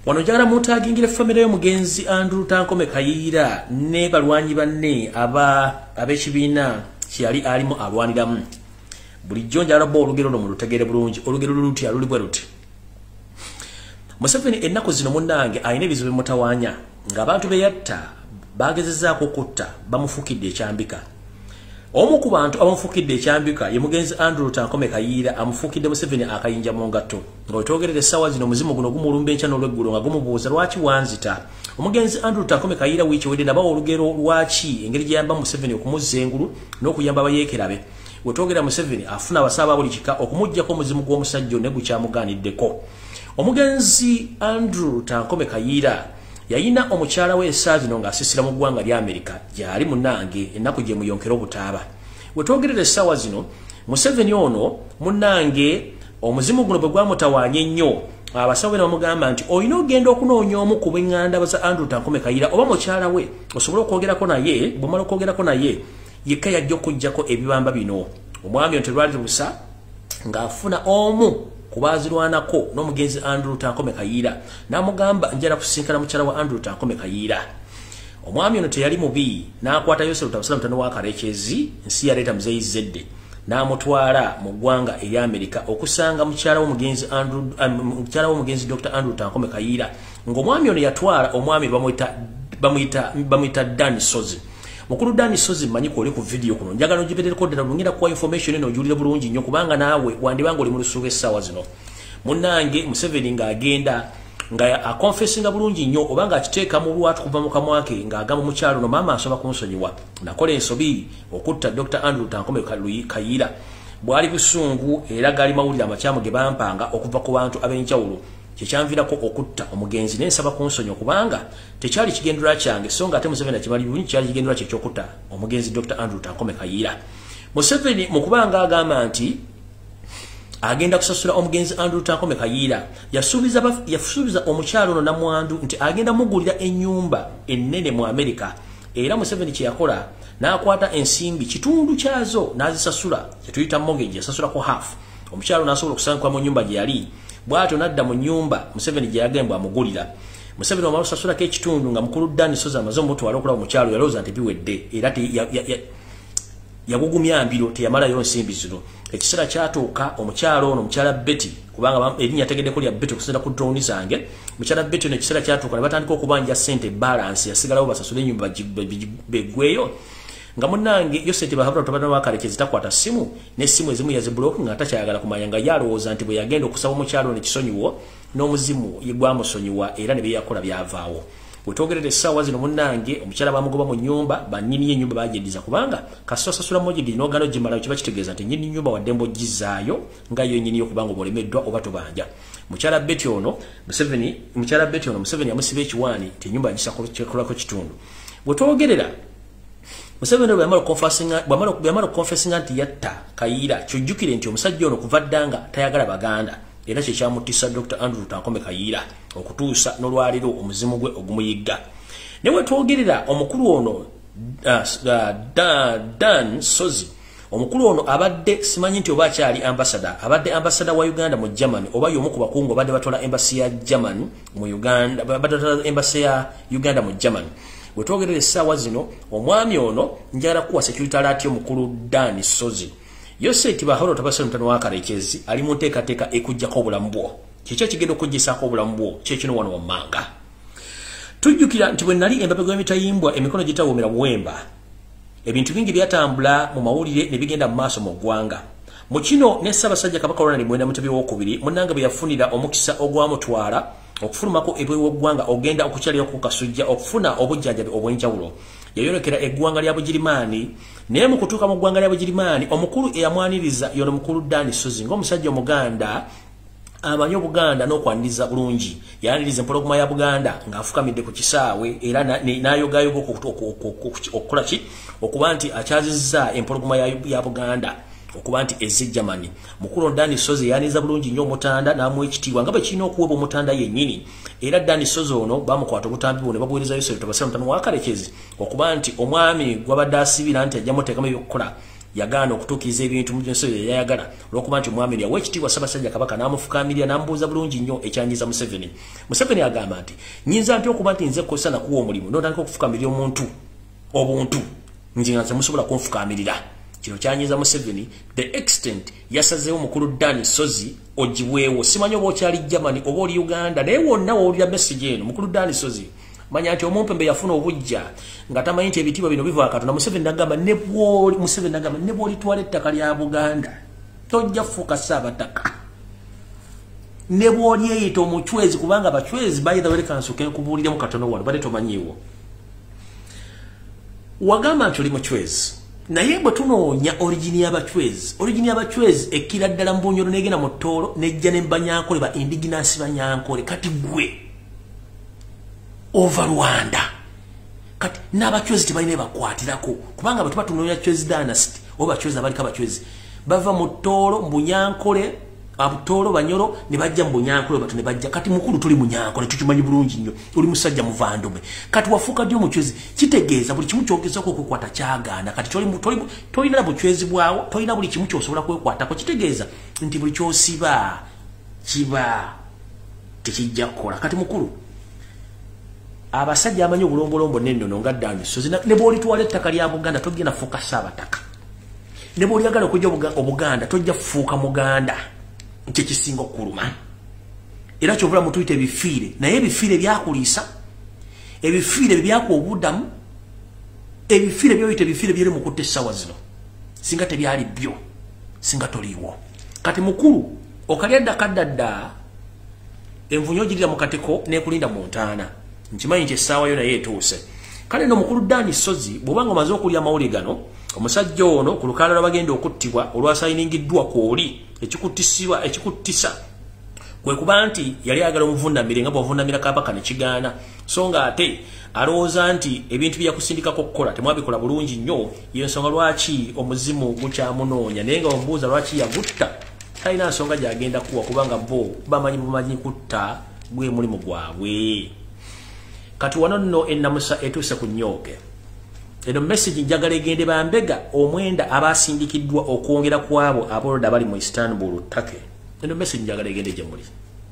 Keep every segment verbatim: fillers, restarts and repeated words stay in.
Wano jagala mutagingire family y'omugenzi Andrew Tankome Kayiira ne balwanyi banne aba ab'ekibiina kyali alimu alwaniramu. Bulijjo njagala bo olugero luno lutegere bulungi. Olugero luluti aluli bwe luti. Museveni ennaku zino munnange ayina ebizibu bimutawaanya ng'abantu be yatta bagezezzaako kutta bamufukidde ekyambika. Omu ku bantu abamufukidde ekyambika ye mugenzi Andrew Tankome Kayiira amufukidde Museveni akayinja mu ngatto. Ng'otwogerera essaawa zino Omuzimu guno gumulumba enkya n'olweggulo nga gumubuuza lwaki wanzita. Omugenzi Andrew Tankome Kayiira wiiki wedde nabawa olugero lwaki engeri gye yamba Museveni okumuzza engulu n'okuyamba abayeekerabe. Wetwogera Museveni afuna abasaaba buli kika okumuggyako omuzimu gw'omusajja ne gukyamugaaniddeko. Omugenzi Andrew Tankome Kayiira yayina omukyala we essaawa zino ng'asisira mu ggwanga lya Amerika gyali munnange ennaku gye muyonkera obutaaba. Wetwogerera essaawa zino Museveni ono munnange omuzimu guno bwe gwamutawaanya ennyo abasawo be bamugamba nti olina ogenda okunoonya omu ku b'eŋŋanda za Andrew Tankome Kayiira oba mukyala we osobole okwogerako naye bw'omala okwogerako naye yekka yajja okuggyako ebibamba bino. Omwami ono terwali lusa ng'afuna omu kubazirwanako n'omugenzi Andrew Tankome Kayiira n'amugamba njala kusinkana mukyala wa Andrew Tankome Kayiira. Omwami ono teyali mubi n'akwata Yosef Tabasala mutano wa Karekezi nsi yaleeta muzeeyi Zedde n'amutwala mu ggwanga erya Amerika okusanga mukyala w'omugenzi Andrew mukyala w'omugenzi Doctor Andrew Tankome Kayiira. Ng'omwami ono yatwala omwami bamuyita bamuyita bamuyita Dan Sozi. Mukulu Dani Sozi manyi ko oli ku video kuno njagala ogibetereko ddala lungira kwa information eno ojulire bulungi nnyo kubanga naawe wandibanga oli mu lusuubo essaawa zino. Munnange Museveni ng'agenda nga akonfessinga bulungi nnyo obanga akiteeka mu lwatu kuva mu kamwa ke ng'agamba mukyalo no maama asoba kunsonyiwa nakola ensobi okutta Doctor Andrew Tankome Kayiira. Bwali busungu era gali mawulire amakyamu ge bampanga okuva ku bantu ab'enjawulo kyekyanvirako okutta omugenzi n'ensaba kunsonyiwa kubanga tekyali kigendera kyange so nga ate Museveni akimali bulungi kyali kigendera kye kyokutta omugenzi Doctor Andrew Tankome Kayiira. Museveni mu kubanga agamba nti agenda kusasula omugenzi Andrew Tankome Kayiira yasuubiza yasuubiza omukyalo ono namwandu nti agenda mugulira ennyumba ennene mu Amerika era Museveni kye yakola n'akwata ensimbi kitundu kyazo n'azisasula kyetuyita mortgage yasasulako half. Omukyalo n'asobola okusankwa mu nnyumba gye yali bw'atyo n'adda mu nnyumba Museveni gye yagembwa amugulira. Museveni omala osasulako ekitundu nga mukulu Dani Sozi amaze omutwala okulaba omukyalo yalowooza nti biwedde era yagugumya mbiro teyamalayo nsimbi zino. Ekiseera kyatuuka omukyalo ono omukyala Betty kubanga erinnya ategeddeko lya Betty okusinziira ku drone zange mukyala Betty ono ekiseera kyatuuka ne batandika okubanja ssente balance yasigalawo basasule ennyumba beggweyo nga munnange Yoseti bahabula tobana wa Karekezi takwata simu n'essimu ezimu yazibulooka nga takyayagala kumanya nga yalowooza nti bwe yagenda okusaba omukyalo n'ekisonyiwo n'omuzimu yegwamusonyiwa era ne bye yakola byavaawo. Wetwogerera essaawa zino munnange omukyala bamugoba mu nnyumba bannyini y'ennyumba bagyeddiza kubanga kasita osasula mortgage n'ogaana ogimalayo kiba kitegeeza nti nnyini nnyumba wadde mbogizaayo nga yo nnyini yo kubanga obolemeddwa oba tobanja. Mukyala Betty ono Museveni mukyala Betty ono Museveni yamusiba ekiwaani nti ennyumba yagisakolako kitundu. Wetwogerera Museveni bw'amala okonfesinga nti yatta Kayiira kyojjukire nti omusajja ono kuva ddanga tayagala Baganda era kye kyamutisa Doctor Andrew Tankome Kayiira okutuusa n'olwaliro omuzimu gwe ogumuyigga. Ne wetwogerera omukulu ono uh, uh, Dan, Dan Sozi omukulu ono abadde simanyi nti oba akyali ambassador abadde ambassador wa Uganda mu Germany oba y'omu ku bakungu abadde batwala embassy ya Germany mu Uganda badde batwala embassy ya Uganda mu Germany. Wetwogerera essaawa zino omwami ono njagala kuwa security alert y'omukulu Dani Sozi. Yoseti bahoro tabasala mutano wa Karekezi ali mu nteekateeka ekuggyako obulamu bwo kiki kigenda okuggisaako obulamu bwo kyekino wano wammanga. Tujjukira nti bwe nali embabe gw'emitayimbwa emikono gitawomera buwemba ebintu bingi byatambula mu mawulire ne bigenda mu maaso mu ggwanga. Mu kino ne Ssaabasajja Kabaka Ronald Muwenda Mutebi w'okubiri munnange bwe yafunira omukisa ogwamutwala okufulumako ebw'eggwanga ogenda okukyalira ku kasujja okufuna obujjanjabi obw'enjawulo. Yayolekera eggwanga lya Bugirimaani naye mu kutuuka mu ggwanga lya Bugirimaani omukulu eyamwaniriza yono mukulu Dani Sozi ng'omusajja Omuganda amanyi Obuganda n'okwaniriza bulungi. Yaniriza empologoma ya Buganda ng'afukamidde ku kisaawe era n'ayogayoga okukola ki okuba nti akyazizza empologoma ya Buganda okuba nti ezze Germany. Mukulu Dani Sozi yaniriza bulungi nnyo omutanda n'amuwa ekitiibwa nga bwe kirina okuweebwa omutanda yennyini. Era Dani Sozi ono bamukwata obutambi bwo ne babuweereza Yosef Tabasala mutano wa Karekezi okuba nti omwami gwabadde asibira nti ajja muteekamu ebyokukola yagaana okutuukiriza ebintu mu nsi yayagala olw'okuba nti omwami yawa ekitiibwa Ssaabasajja Kabaka n'amufukamirira n'amubuuza bulungi nnyo ekyanyiza Museveni. Museveni agamba nti nnyinza nti okuba nti nze kkosa nakuwa omulimu n'otandika okufukamirira omuntu obuntu nze nga nze musobola kunfukamirira. Kino kyanyiza Museveni the extent yasazeewo mukulu Dani Sozi ogibwewo. Simanyi oba okyali Germany oba oli Uganda naye wonna wawulira message eno mukulu Dani Sozi manya nti omumpembe yafuna obujja nga tamanyi nti ebitiibwa bino biva Katonda. Museveni n'agamba ne bw'oli Museveni n'agamba ne bw'olitwala ettaka lya Buganda tojja kufuuka Ssaabataka ne bw'oli eyita omuchwezi kubanga abachwezi bayitha wele kansuke nkubuuliremu katono wano bade tomanyiiwo wagamba nti oli muchwezi naye bwe tunoonya origini y'abachwezi origini y'abachwezi ekkira ddala Mbunyoro n'egenda mu Tooro n'ejja ne Banyankole ba indigenous Banyankole kati gwe over Rwanda kati n'abachwezi tebalina bakwatirako kubanga batuba tunoonya chwezi dynasty oba bachwezi abaliko abachwezi bava mu Tooro Mbunyankole Abutoro Banyoro ne bajja Mbunyankole batu ne bajja kati mukulu tuli Munyankole tukimanyi bulungi nnyo oli musajja muvandume kati wafuka dio muchwezi kitegeeza buli kimu kyogeza ko kukwata kyagaana kati toli toli tolina buchwezi bwawo tolina buli kimu kyosobola kwekwata ko kitegeeza nti buli kyosiba kiba tekijja kukola kati mukulu abasajja amanyi obulombolombo nennono nga Dani Sozi ne boli tuwale ettaka lya Buganda togenda fuka Ssaabataka ne boli agala okujja Obuganda tojja fuuka Muganda nti kisinga okuluma era kyovula mutuyite ebifiire naye ebifiire byakuliisa ebifiire byakuwa obudamu ebifiire byoyite ebifiire byeri mukutte essaawa zino singa tebyali byo singa toliiwo kati mukulu okalya ddakaddadda envunyo ogirira mu kateko n'ekulinda mu ntaana nkimanyi nti essaawa yo naye etuuse kale no mukulu Dani Sozi bw'obanga omaze okulya amawulire gano omusajja ono ku lukalala bagenda okuttibwa olwasayiningiddwa kwoli ekikuttisibwa ekikuttisa kwe kuba nti yali agala omuvundamire nga bw'ovundamira Kabaka ne kigaana so nga ate alowooza nti ebintu byakusindikako okukola temwabikola bulungi nnyo y'ensonga lwaki omuzimu gukyamunoonya naye nga omubuuza lwaki yagutta talina nsonga gy'agenda kuwa kubanga bo bamanyi bumanyi kutta gwe mulimu gwabwe kati wano nno ennamusa etuuse ku nnyooge eno message njagala egende bambega omwenda abasindikiddwa okwongera kwabo aboloda bali mu Istanbul Turkey eno message njagala egende gye muli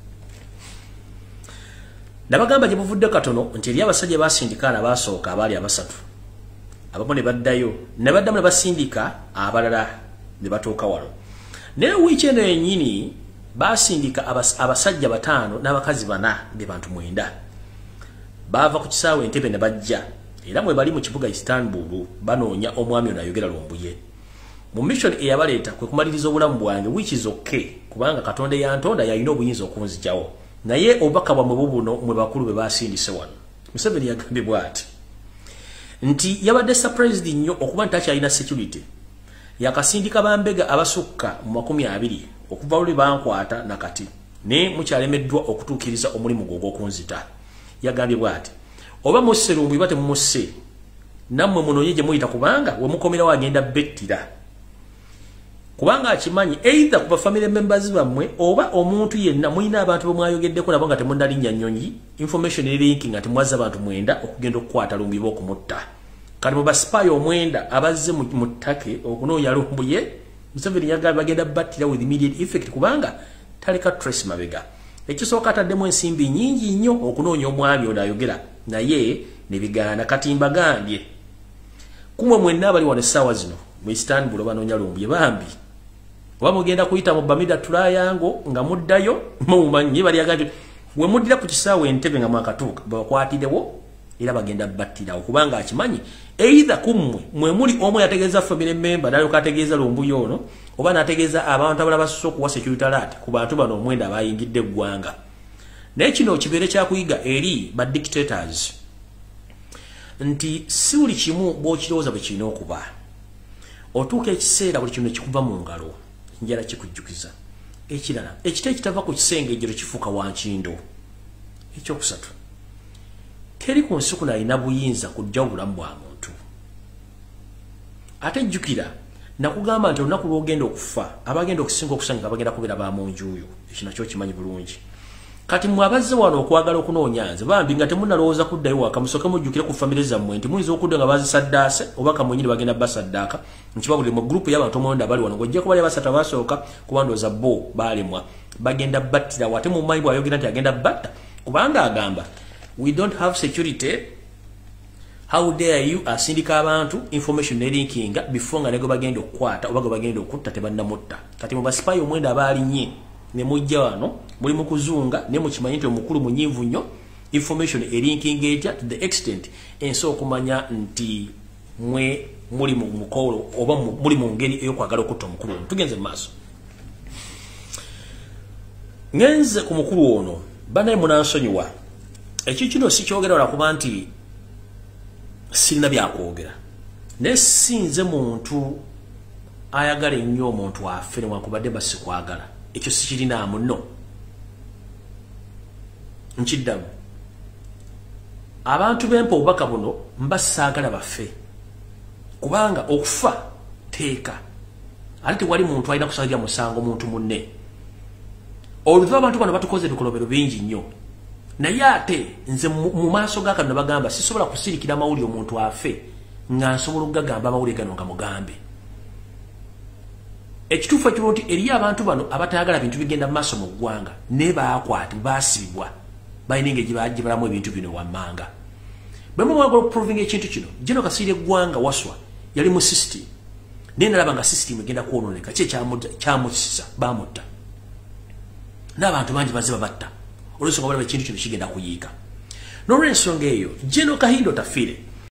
nabagamba gye buvudde katono nti eri abasajja basindika abasooka abaali abasatu abamo ne baddayo ne baddamu ne basindika abalala ne batuuka wano naye wiiki eno yennyini basindika abasajja bataano n'abakazi bana be bantu mwenda bava ku kisaawe Entebbe ne bajja era mwe bali mu kibuga Istanbul banoonya omwami ono ayogera Lumbuye mu mission eyabaleeta kwe kumaliriza obulamu bwange which is okay kubanga Katonda yantonda yalina obuyinza okunzijawo naye obubaka bwamwe bubuno mwe bakulu be basindise wano Museveni yagambye bw'ati nti yabadde surprised nnyo okuba nti takyalina security yakasindika bambega abasukka mu makumi abiri okuva luli bankwata nakati ne mukyalemeddwa okutuukiriza omulimu gwo ogw'okunzita yagambye bw'ati oba musse Lumbuye bate mumusse nammwe munoonye gye muyita kubanga we mukomerawo agenda bettira kubanga akimanyi either kuba family members bammwe oba omuntu yenna muyina abantu bemwayogeddeko nabo nga temunnalinnya nnyonyi information linking ati mwaza abantu mwenda okugenda okukwata Lumbuye b'okumutta kati mu baspy omwenda abazze mu ttake okunoonya Lumbuye Museveni yagamba bagenda battira with immediate effect kubanga taleka trace mabega ekisooka ataddemu ensimbi nnyingi nnyo okunoonya omwami ono ayogera naye ne bigaana kati mbagambye kumwe mwenna abali wano essaawa zino mu Istanbul banoonya Lumbuye bambi oba mugenda kuyita mu Bamida tulayango nga muddayo mumanyi bali agambye we muddira ku kisaawe Entebbe nga mwakatuuka bakwatirewo era bagenda battirawo kubanga akimanyi either kummwe mwe muli omu yategeeza family member nayo kategeeza Lumbuye ono oba nategeeza abantu abalala basusse okuwa security alert ku bantu bano omwenda abayingidde eggwanga naye kino kibeere kyakuyiga eri ba dictators nti si buli kimu bw'okirowooza bwe kirina okuba otuuka ekiseera buli kintu kikuva mu ngalo njala kikujjukiza ekirala ekita ekitava ku kisenge ejjero kifuuka wankindo ekyokusatu teri ku nsi kuno alina buyinza kujja obulamu bwa muntu ate jjukira nakugamba nti olunaku lw'ogenda okufa abagenda okusinga okusanga bagenda kubeera ba mu njuuyo ekyo nakyo kimanyi bulungi kati mwabazze wano okwagala okunoonya nze bambi nga temunnalowooza kuddayo waka musooke mujjukire ku famire zammwe nti muyinza okudda nga bazisaddaase oba kamwenyini bagenda basaddaaka nkibabulire mu gurupu y'abantu omwenda bali wano ng'ojja kuba basatu abasooka kuba ndowooza bo baalemwa bagenda battira wate mu mayi bw'ayogera nti agenda batta kubanga agamba we don't have security. How dare you asindika abantu information nelinkinga before nga nego bagenda okukwata oba go bagenda okutta tebannamutta kati mu basipayi omwenda abaalinnye ne mujja wano muli mu kuzunga ne mu kimanyi nti omukulu munyiivu nnyo information elinkinga etya to the extent enso okumanya nti mwe muli mu mukolo oba muli mu ngeri ey'okwagala okutta omukulu ono. Tugenze mu maaso ngenze ku mukulu ono banaye munansonyiwa ekyo kino sikyogera wala kuba nti sirina byakwogera naye sinze muntu ayagala ennyo omuntu afe newankubadde basikwagala ekyo sikirinaamu nno nkiddamu abantu bempa obubaka buno mba saagala baffe kubanga okufa teeka ate tewali muntu alina kusalira musango muntu munne oluva abantu bano batukoze ebikolobero bingi nnyo naye ate nze mu maaso ga kano bagamba sisobola kusirikira amawulire omuntu afe nga nsobola okugagamba amawulire gano nga mugambe ekituufu ekiro nti eri abantu bano abatayagala bintu bigenda mu maaso mu ggwanga ne baakwata baasibibwa balina engeri gye balamu ebintu bino wammanga bwe mwagala okuprovinga ekintu kino General Kasirye Gwanga Waswa yali mu system naye nalaba nga system egenda kwonooneka ki ekyamusisa baamutta n'abantu bangi bazze babatta olwensonga balaba ekintu kino kigenda kuyiika n'olwensonga eyo General Kahindo Tafire